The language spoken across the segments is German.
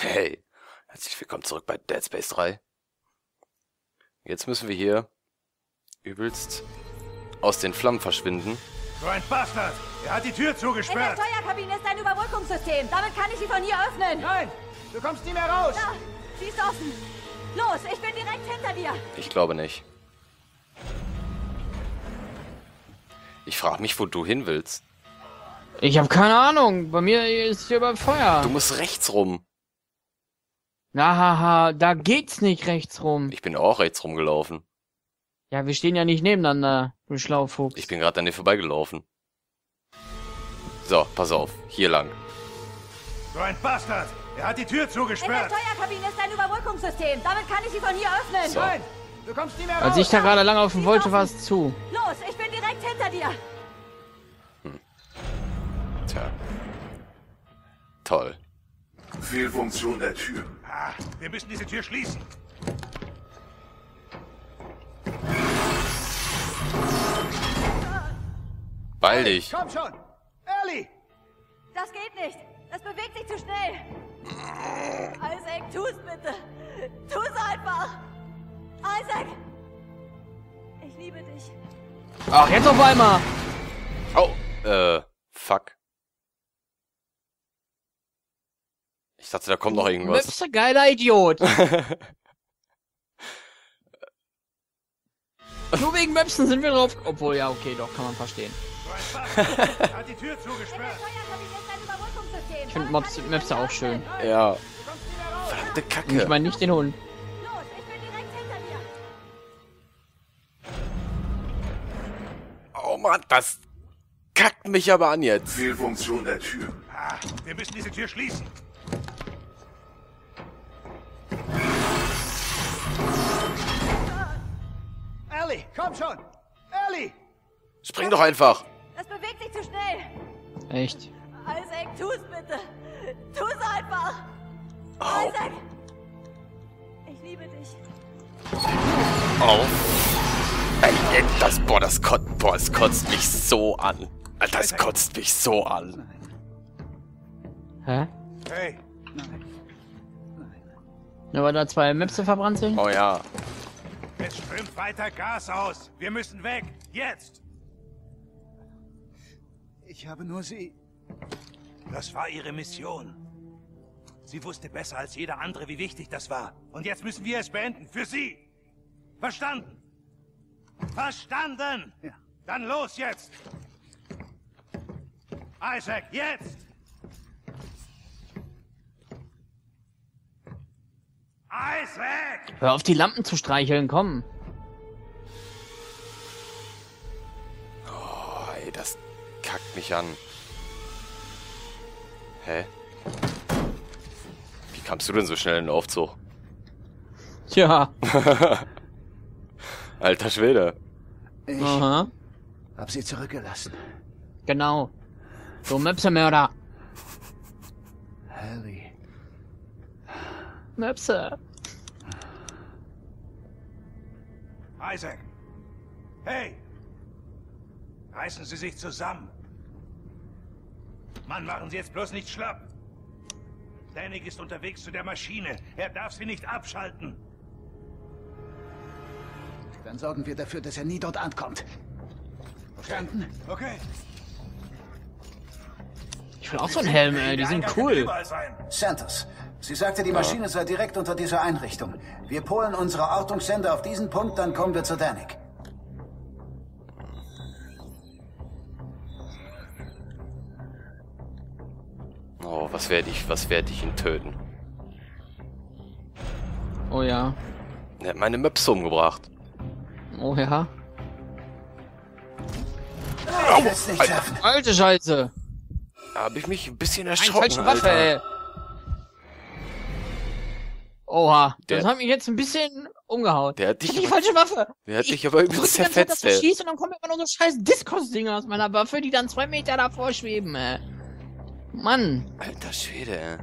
Hey, herzlich willkommen zurück bei Dead Space 3. Jetzt müssen wir hier übelst aus den Flammen verschwinden. So ein Bastard! Er hat die Tür In der zugesperrt! Steuerkabine ist ein Überbrückungssystem. Damit kann ich sie von hier öffnen. Nein! Du kommst nie mehr raus! Da, sie ist offen. Los, ich bin direkt hinter dir. Ich glaube nicht. Ich frage mich, wo du hin willst. Ich habe keine Ahnung. Bei mir ist hier über Feuer. Du musst rechts rum. Na haha, da geht's nicht rechts rum. Ich bin auch rechts rumgelaufen. Ja, wir stehen ja nicht nebeneinander, du Schlaufuchs. Ich bin gerade an dir vorbeigelaufen. So, pass auf. Hier lang. So ein Bastard! Er hat die Tür In der zugesperrt! Steuerkabine ist ein Überbrückungssystem. Damit kann ich sie von hier öffnen. So. Nein! Du kommst nie mehr raus! Als ich da gerade lang laufen wollte, war es zu. Los, ich bin direkt hinter dir. Tja. Toll. Fehlfunktion der Tür. Ah, wir müssen diese Tür schließen! Beeil dich. Komm schon! Ellie! Das geht nicht. Das bewegt sich zu schnell. Isaac, tu's bitte. Tu's einfach. Isaac. Ich liebe dich. Ach, jetzt auf einmal. Oh, fuck. Ich dachte, da kommt noch irgendwas. Möpse, geiler Idiot. Nur wegen Möpsen sind wir drauf. Obwohl, ja, okay, doch, kann man verstehen. So ein Bastard! Er hat die Tür In der zugesperrt! Steuerkabine ist ein Überbrückungssystem. Ich finde Damit kann Möpse sie von auch hier schön. öffnen. Ja. Du kommst nie mehr raus! Verdammte Ich Kacke. meine nicht den Hund. Los, ich bin direkt hinter dir. Oh Mann, das kackt mich aber an jetzt. Fehlfunktion der Tür. Ah, wir müssen diese Tür schließen! Ellie, komm schon! Ellie! Spring doch einfach. Das bewegt sich zu schnell. Echt. Isaac, tu's bitte. Tu's einfach. Au. Isaac. Ich liebe dich. Au. Ey, das kotzt mich so an. Alter, das kotzt mich so an. Hä? Hey, Nur weil da zwei Möpse verbrannt sind? Oh ja. es strömt weiter Gas aus! Wir müssen weg! Jetzt! Ich habe nur sie... Das war ihre Mission. Sie wusste besser als jeder andere, wie wichtig das war. Und jetzt müssen wir es beenden. Für sie! Verstanden? Verstanden! Ja. Dann los jetzt! Isaac, jetzt! Isaac! Hör auf, die Lampen zu streicheln, komm. Oh, ey, das kackt mich an. Hä? Wie kamst du denn so schnell in den Aufzug? Tja. Alter Schwede. Ich Aha. hab sie zurückgelassen. Genau. Du Möpse-Mörder. Harry. Möpse. Isaac! Hey! Reißen Sie sich zusammen! Mann, machen Sie jetzt bloß nicht schlapp! Danik ist unterwegs zu der Maschine. Er darf sie nicht abschalten. Dann sorgen wir dafür, dass er nie dort ankommt. Verstanden? Okay. Ich will auch so einen Helm, ey. Die sind cool. Überall sein. Santos, sie sagte, die Maschine sei direkt unter dieser Einrichtung. Wir polen unsere Ortungssender auf diesen Punkt, dann kommen wir zu Danik. Oh, was werde ich ihn töten? Oh ja. Er hat meine Möpse umgebracht. Oh ja. Ich will's nicht schaffen. Alte Scheiße. Da habe ich mich ein bisschen Eine erschrocken, falsche Waffe, Alter. ey. Oha. Das Der- hat mich jetzt ein bisschen umgehauen. Der hat dich Ich hab die aber- falsche Waffe. Der hat dich aber Ich übelst drück die ganze Zeit, dass zerfetzt, du ey. schießt und dann kommen immer nur so scheiß Diskus-Dinger aus meiner Waffe, die dann 2 Meter davor schweben, ey. Mann. Alter Schwede, ey.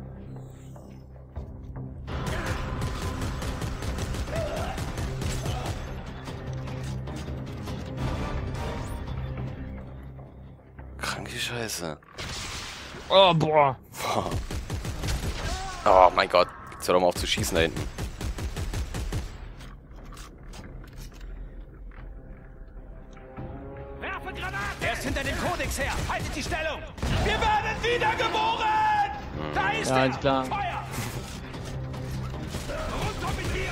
Kranke Scheiße. Oh, boah. Oh mein Gott. Jetzt hör doch mal auf zu schießen da hinten. Werfe Granaten! Er ist hinter dem Kodex her! Haltet die Stellung! Wir werden wiedergeboren! Da ist Ja, er! ist klar. Feuer! Runter mit dir!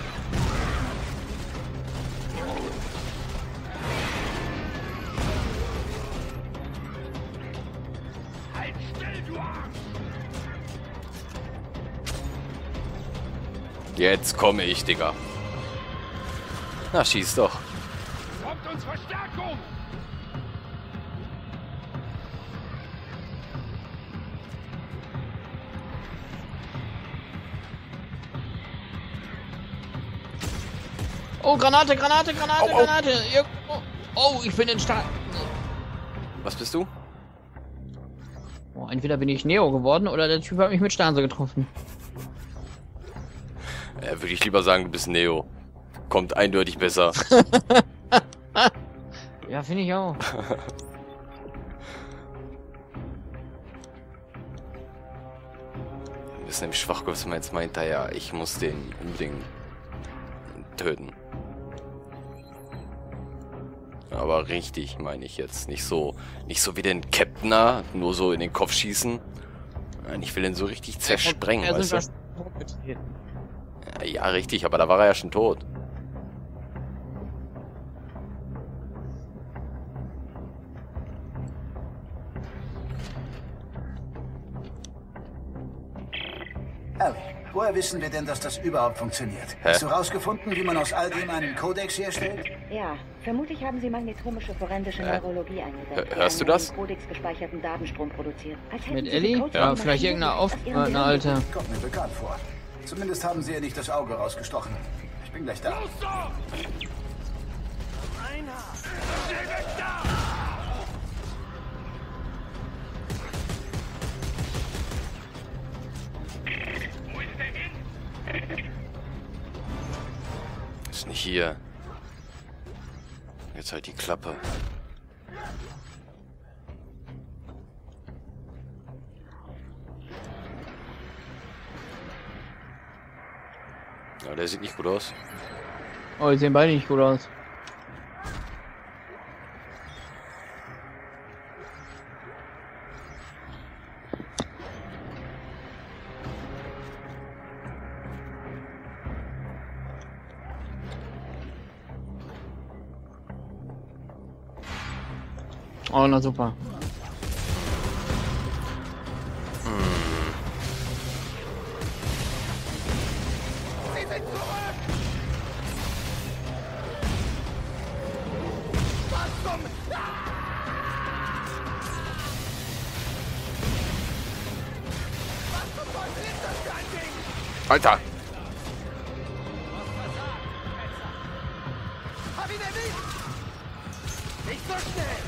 Halt still, du Arsch! Jetzt komme ich, Digga. Na, schieß doch. Kommt uns Verstärkung! Oh, Granate, Granate, Granate, Au, au. Granate. Irgendwo. Oh, ich bin in Start. Was bist du? Oh, entweder bin ich Neo geworden oder der Typ hat mich mit Stanse getroffen. Würde ich lieber sagen, du bist Neo. Kommt eindeutig besser. Ja, finde ich auch. Wir wissen im Schwachkopf jetzt meint er ja, ich muss den unbedingt töten. Aber richtig, meine ich jetzt. Nicht so wie den Captainer, nur so in den Kopf schießen. Nein, ich will den so richtig zersprengen, weißt du? Ja, richtig, aber da war er ja schon tot. Harry, woher wissen wir denn, dass das überhaupt funktioniert? Hast du rausgefunden, wie man aus all dem einen Kodex herstellt? Ja, vermutlich haben sie magnetromische forensische Neurologie eingesetzt. Hörst du die einen das? im Kodex gespeicherten Datenstrom produziert. Als hätten Mit sie Ellie? gecoacht, Ja, die vielleicht Maschine irgendeine aus ihrem eine Gehirn alte. Kommt mir bekannt vor. Zumindest haben sie ihr nicht das Auge rausgestochen. Ich bin gleich da. Ist nicht hier. Jetzt halt die Klappe. Ja, der sieht nicht gut aus. Oh, die sehen beide nicht gut aus. Oh, na super. Alter! Hab ihn erwischt! Nicht so schnell!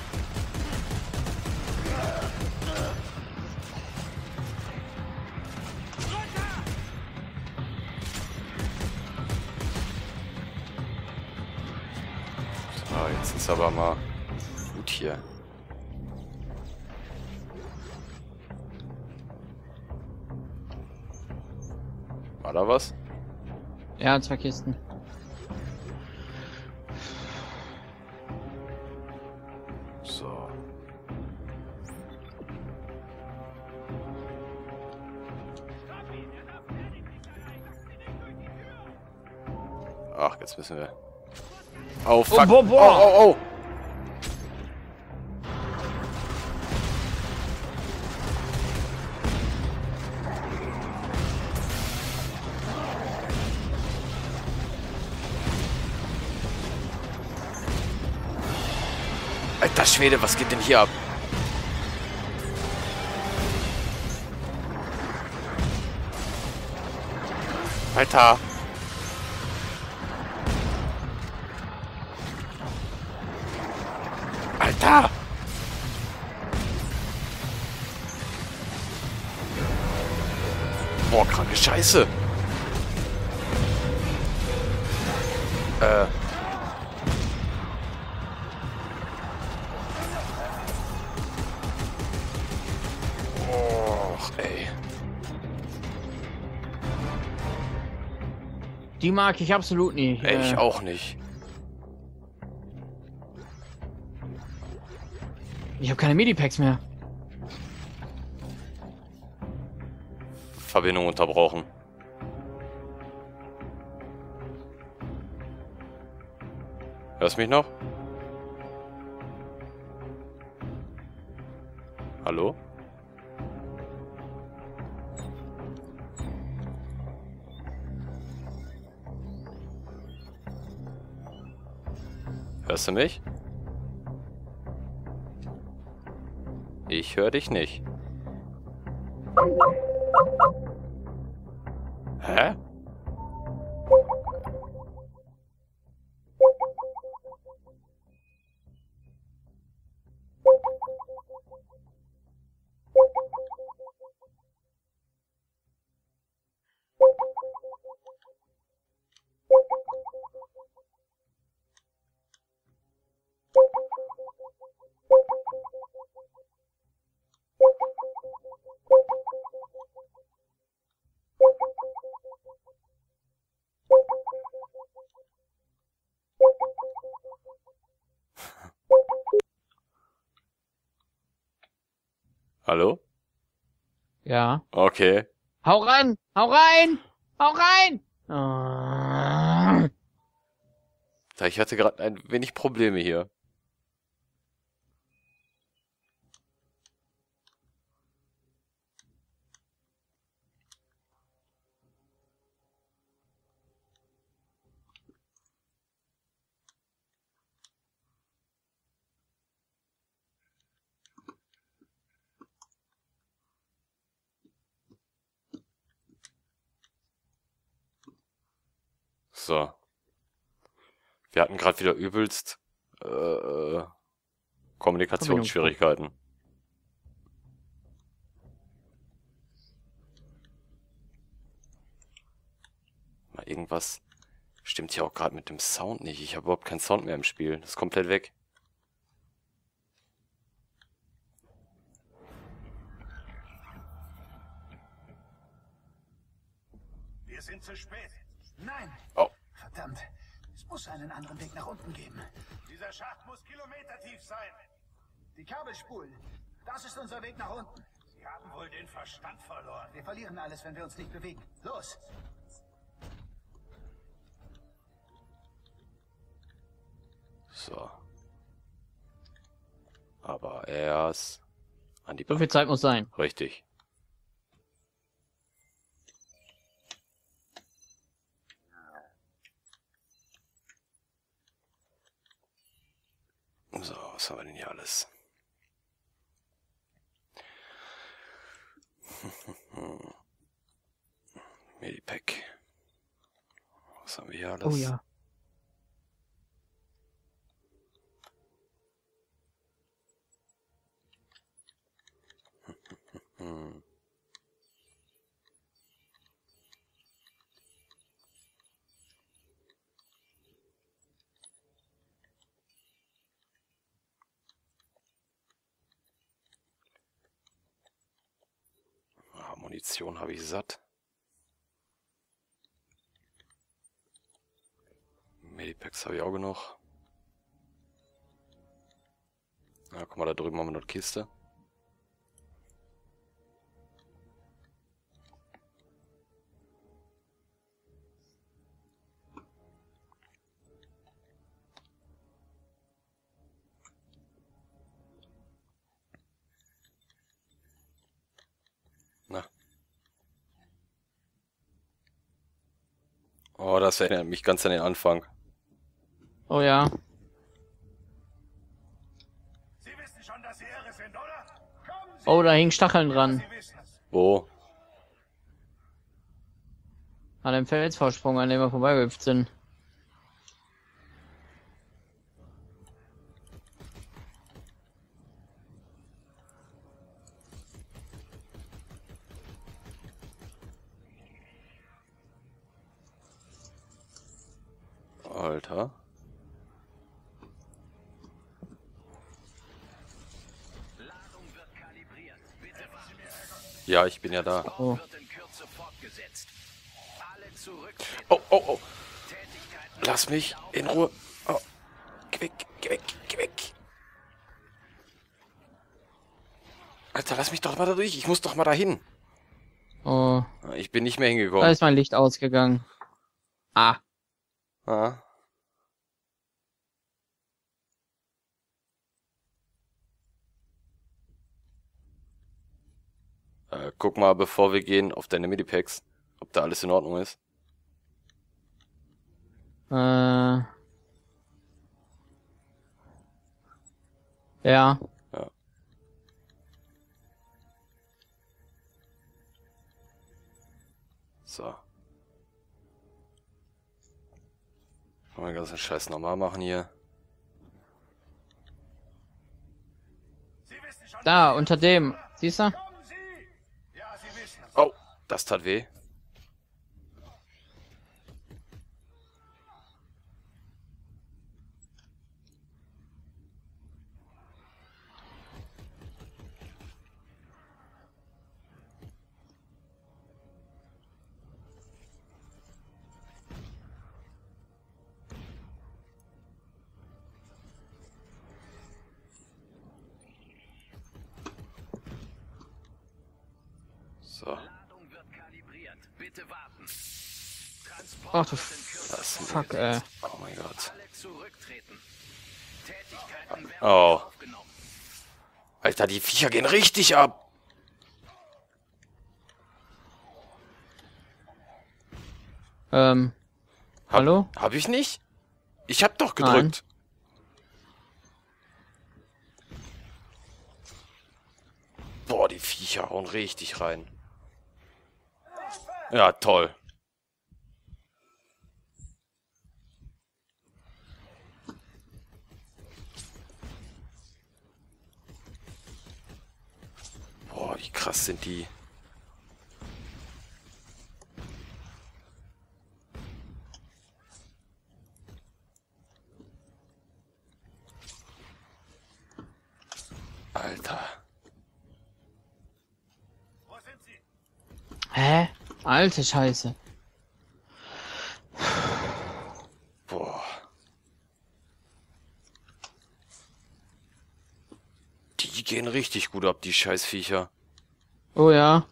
So, jetzt ist aber mal gut hier. War da was? Ja, 2 Kisten. So. Ach, jetzt müssen wir. Oh, fuck. boah, boah. Oh. Alter Schwede, was geht denn hier ab? Alter. Alter. Boah, kranke Scheiße. Och, ey. Die mag ich absolut nicht. Ich auch nicht. Ich habe keine Medipacks mehr. Verbindung unterbrochen. Hörst mich noch? Hallo? Hörst du mich? Ich höre dich nicht. Hä? Hallo? Ja. Okay. Hau rein! Hau rein! Hau rein! Ah. Ich hatte gerade ein wenig Probleme hier. So. Wir hatten gerade wieder übelst Kommunikationsschwierigkeiten. Mal irgendwas stimmt hier auch gerade mit dem Sound nicht. Ich habe überhaupt keinen Sound mehr im Spiel. Das ist komplett weg. Wir sind zu spät. Nein! Oh. Verdammt! Es muss einen anderen Weg nach unten geben. Dieser Schacht muss kilometertief sein. Die Kabelspulen. Das ist unser Weg nach unten. Sie haben wohl den Verstand verloren. Wir verlieren alles, wenn wir uns nicht bewegen. Los! So. Aber erst an die So viel Zeit muss sein. Richtig. So, was haben wir denn hier alles? Medipack. Was haben wir hier alles? Oh ja. Munition habe ich satt. Medipacks habe ich auch genug. Ja, guck mal, da drüben haben wir noch eine Kiste. Na. Oh, das erinnert mich ganz an den Anfang. Oh ja. Sie wissen schon, dass Sie irre sind, oder? Kommen Sie! Oh, da hingen Stacheln dran. Sie wissen es. Wo? An dem Felsvorsprung, an dem wir vorbeigehüpft sind. Alter. Ja, ich bin ja da. Oh. Oh, oh, oh. Lass mich in Ruhe. Oh. Geh weg, geh weg, geh weg. Alter, lass mich doch mal da durch. Ich muss doch mal dahin. Oh. Ich bin nicht mehr hingekommen. Da ist mein Licht ausgegangen. Ah. Ah. Guck mal, bevor wir gehen, auf deine Medipacks, ob da alles in Ordnung ist. Ja. Ja. So. Mal den ganzen Scheiß normal machen hier. Da, unter dem. Siehst du? Oh, das tat weh. So. Ach du Fuck, ey. Oh mein Gott. Oh. Alter, die Viecher gehen richtig ab. Hallo? Hab ich nicht? Ich hab doch gedrückt. Boah, die Viecher hauen richtig rein. Ja, toll. Boah, wie krass sind die. Alter. Hä? Alte Scheiße. Boah. Die gehen richtig gut ab, die Scheißviecher. Oh ja.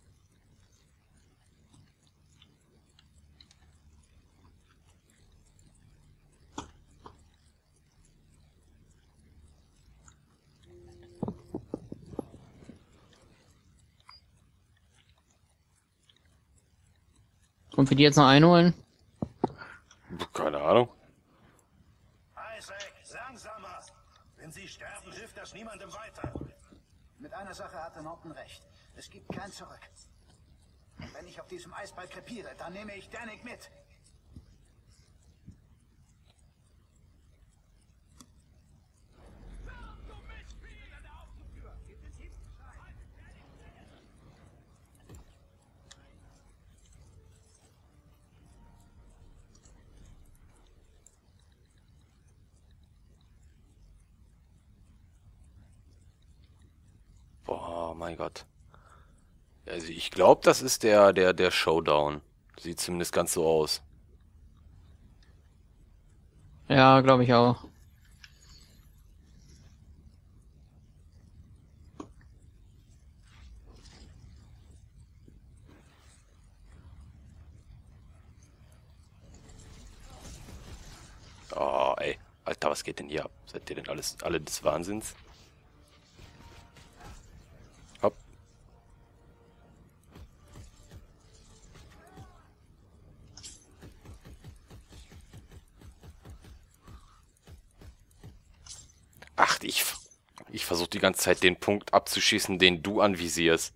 Und wir die jetzt noch einholen? Keine Ahnung. Isaac, langsamer. Wenn Sie sterben, hilft das niemandem weiter. Mit einer Sache hatte Norton recht. Es gibt kein Zurück. Wenn ich auf diesem Eisball krepiere, dann nehme ich Danik mit. Boah, mein Gott. Also ich glaube, das ist der Showdown. Sieht zumindest ganz so aus. Ja, glaube ich auch. Oh, ey. Alter, was geht denn hier ab? Seid ihr denn alle des Wahnsinns? Hopp. Ach, ich versuche die ganze Zeit den Punkt abzuschießen, den du anvisierst.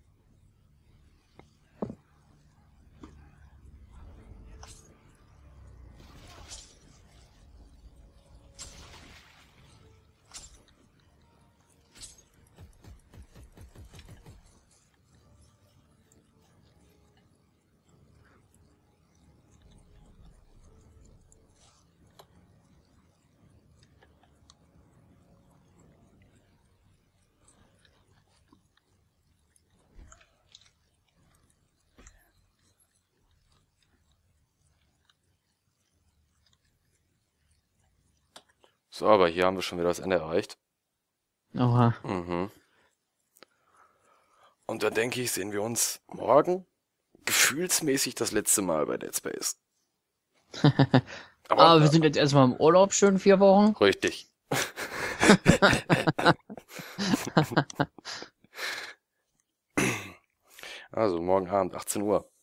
So, aber hier haben wir schon wieder das Ende erreicht. Oha. Mhm. Und da denke ich, sehen wir uns morgen gefühlsmäßig das letzte Mal bei Dead Space. Aber wir sind jetzt erstmal im Urlaub, schön 4 Wochen. Richtig. Also morgen Abend, 18 Uhr.